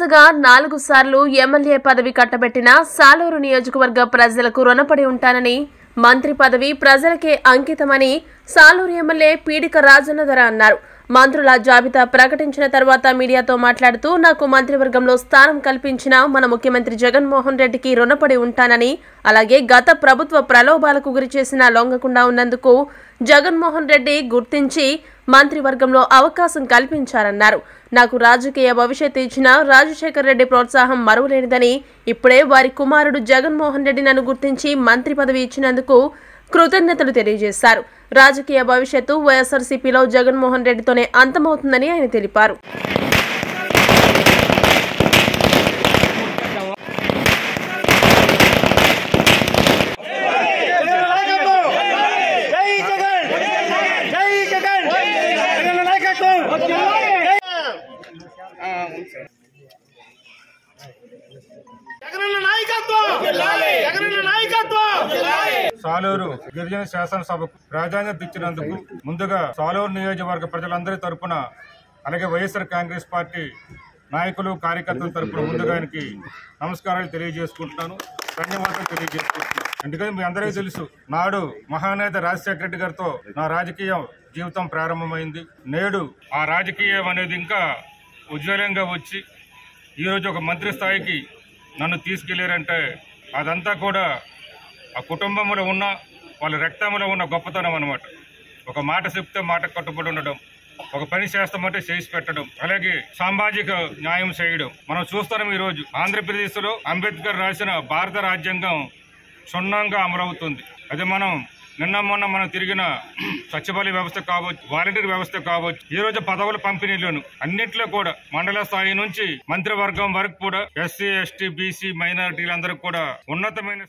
వరుసగా 4 సార్లు ఎమ్మెల్యే పదవి కట్టబెట్టిన సాలూరు నియోజకవర్గ ప్రజలకు రుణపడి ఉంటానని, మంత్రి పదవి ప్రజలకే అంకితమని సాలూరు ఎమ్మెల్యే పీడిక రాజన్నధర అన్నారు. మంత్రుల జాబితా ప్రకటించిన తర్వాత మీడియాతో మాట్లాడుతూ, నాకు మంత్రివర్గంలో స్థానం కల్పించిన మన ముఖ్యమంత్రి జగన్మోహన్ రెడ్డికి రుణపడి ఉంటానని, అలాగే గత ప్రభుత్వ ప్రలోభాలకు గురిచేసిన లొంగకుండా ఉన్నందుకు జగన్మోహన్ రెడ్డి గుర్తించి మంత్రివర్గంలో అవకాశం కల్పించారన్నారు. నాకు రాజకీయ భవిష్యత్తు ఇచ్చిన రాజశేఖర్ రెడ్డి ప్రోత్సాహం మరువలేనిదని, ఇప్పుడే వారి కుమారుడు జగన్మోహన్ రెడ్డి నన్ను గుర్తించి మంత్రి పదవి ఇచ్చినందుకు కృతజ్ఞతలు తెలియజేశారు. రాజకీయ భవిష్యత్తు వైఎస్ఆర్సీపీలో జగన్మోహన్ రెడ్డితోనే అంతమవుతుందని ఆయన తెలిపారు. సాలూరు గిరిజన శాసనసభకు ప్రాధాన్యత ఇచ్చినందుకు ముందుగా సాలూరు నియోజకవర్గ ప్రజలందరి తరపున, అలాగే వైఎస్ఆర్ కాంగ్రెస్ పార్టీ నాయకులు కార్యకర్తల తరపున ముందుగా ఆయనకి నమస్కారాలు తెలియజేసుకుంటున్నాను, ధన్యవాదాలు తెలియజేసుకుంటున్నాను. ఎందుకంటే మీ అందరికీ తెలుసు, నాడు మహానేత రాజశేఖర రెడ్డి గారితో నా రాజకీయ జీవితం ప్రారంభమైంది. నేడు ఆ రాజకీయం అనేది ఇంకా ఉజ్వలంగా వచ్చి ఈరోజు ఒక మంత్రి స్థాయికి నన్ను తీసుకెళ్లారంటే అదంతా కూడా ఆ కుటుంబంలో ఉన్న వాళ్ళ రక్తంలో ఉన్న గొప్పతనం అన్నమాట. ఒక మాట చెప్తే మాట కట్టుబడి ఉండడం, ఒక పని చేస్తామంటే చేసి పెట్టడం, అలాగే సామాజిక న్యాయం చేయడం. మనం చూస్తున్నాం ఈరోజు ఆంధ్రప్రదేశ్లో అంబేద్కర్ రాసిన భారత రాజ్యాంగం క్షుణ్ణంగా అమలవుతుంది. అది మనం నిన్న మొన్న మనం తిరిగిన సచివాలయ వ్యవస్థ కావచ్చు, వాలంటీర్ వ్యవస్థ కావచ్చు, ఈ రోజు పదవుల పంపిణీలోను అన్నింటిలో కూడా మండల స్థాయి నుంచి మంత్రివర్గం వరకు కూడా ఎస్సీ, ఎస్టీ, బీసీ మైనారిటీలందరూ కూడా ఉన్నతమైన